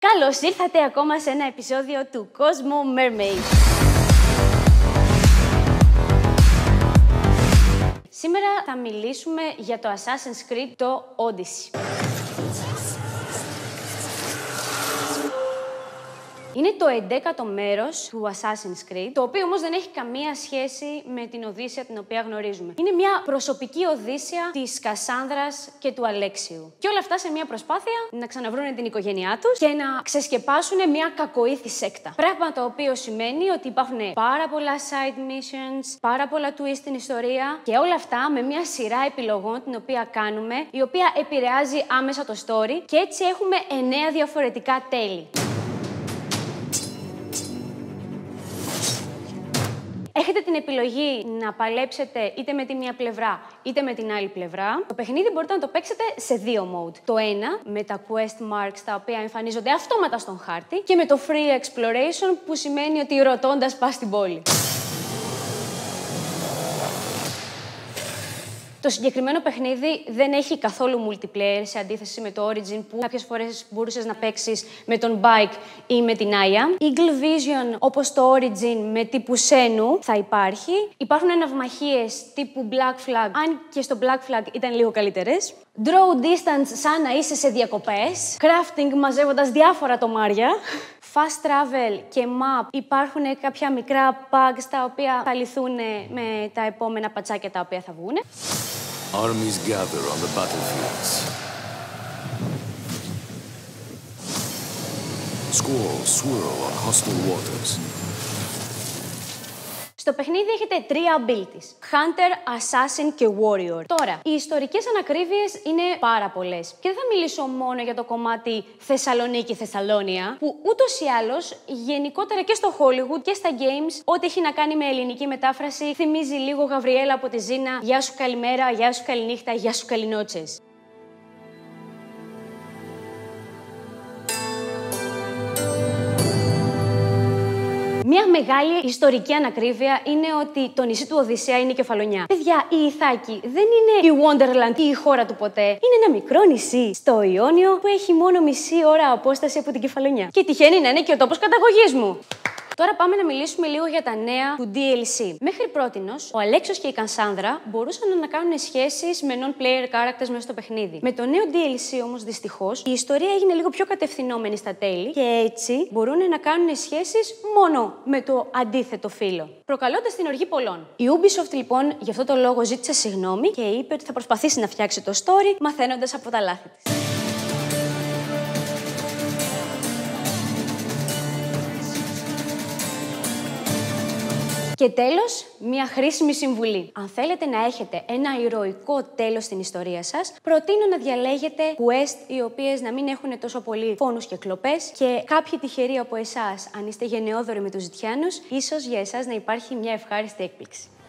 Καλώς ήρθατε ακόμα σε ένα επεισόδιο του Κόσμο Mermaid. Σήμερα θα μιλήσουμε για το Assassin's Creed, το Odyssey. Είναι το 11ο μέρος του Assassin's Creed, το οποίο όμως δεν έχει καμία σχέση με την Οδύσσεια την οποία γνωρίζουμε. Είναι μια προσωπική Οδύσσεια της Κασάνδρας και του Αλέξιου. Και όλα αυτά σε μια προσπάθεια να ξαναβρούν την οικογένειά τους και να ξεσκεπάσουν μια κακοήθη σέκτα. Πράγμα το οποίο σημαίνει ότι υπάρχουν πάρα πολλά side missions, πάρα πολλά twist στην ιστορία και όλα αυτά με μια σειρά επιλογών την οποία κάνουμε, η οποία επηρεάζει άμεσα το story και έτσι έχουμε 9 διαφορετικά τέλη. Έχετε την επιλογή να παλέψετε είτε με τη μία πλευρά είτε με την άλλη πλευρά. Το παιχνίδι μπορείτε να το παίξετε σε δύο mode. Το ένα με τα quest marks τα οποία εμφανίζονται αυτόματα στον χάρτη και με το free exploration που σημαίνει ότι ρωτώντας πας στην πόλη. Το συγκεκριμένο παιχνίδι δεν έχει καθόλου multiplayer σε αντίθεση με το Origin που κάποιες φορές μπορούσες να παίξεις με τον Bike ή με την Aya. Eagle Vision όπως το Origin με τύπου Senu θα υπάρχει. Υπάρχουν ναυμαχίες τύπου Black Flag, αν και στο Black Flag ήταν λίγο καλύτερες. Draw distance σαν να είσαι σε διακοπές. Crafting μαζεύοντας διάφορα τομάρια. Fast travel και map υπάρχουν κάποια μικρά bugs τα οποία θα λυθούν με τα επόμενα πατσάκια τα οποία θα βγουν. Armies gather on the battlefields. Squalls swirl on hostile waters. Στο παιχνίδι έχετε τρία abilities. Hunter, Assassin και Warrior. Τώρα, οι ιστορικές ανακρίβειες είναι πάρα πολλές. Και δεν θα μιλήσω μόνο για το κομμάτι Θεσσαλονίκη-Θεσσαλόνια, που ούτως ή άλλως, γενικότερα και στο Hollywood και στα games, ό,τι έχει να κάνει με ελληνική μετάφραση, θυμίζει λίγο Γαβριέλα από τη Ζήνα. Γεια σου καλημέρα, γεια σου καληνύχτα, γεια σου καληνότσες. Μια μεγάλη ιστορική ανακρίβεια είναι ότι το νησί του Οδυσσέα είναι η Κεφαλονιά. Παιδιά, η Ιθάκη δεν είναι η Wonderland ή η χώρα του ποτέ. Είναι ένα μικρό νησί στο Ιόνιο που έχει μόνο μισή ώρα απόσταση από την Κεφαλονιά. Και τυχαίνει να είναι και ο τόπος καταγωγής μου. Τώρα πάμε να μιλήσουμε λίγο για τα νέα του DLC. Μέχρι πρότινος, ο Αλέξιος και η Κασάνδρα μπορούσαν να κάνουν σχέσεις με non-player characters μέσα στο παιχνίδι. Με το νέο DLC όμως, δυστυχώς, η ιστορία έγινε λίγο πιο κατευθυνόμενη στα τέλη και έτσι μπορούν να κάνουν σχέσεις μόνο με το αντίθετο φύλο, προκαλώντας την οργή πολλών. Η Ubisoft λοιπόν γι' αυτό το λόγο ζήτησε συγγνώμη και είπε ότι θα προσπαθήσει να φτιάξει το story μαθαίνοντας από τα λάθη της. Και τέλος, μια χρήσιμη συμβουλή. Αν θέλετε να έχετε ένα ηρωικό τέλος στην ιστορία σας, προτείνω να διαλέγετε quest οι οποίες να μην έχουν τόσο πολύ φόνους και κλοπές και κάποιοι τυχεροί από εσάς, αν είστε γενναιόδοροι με τους ζητιάνους, ίσως για εσάς να υπάρχει μια ευχάριστη έκπληξη.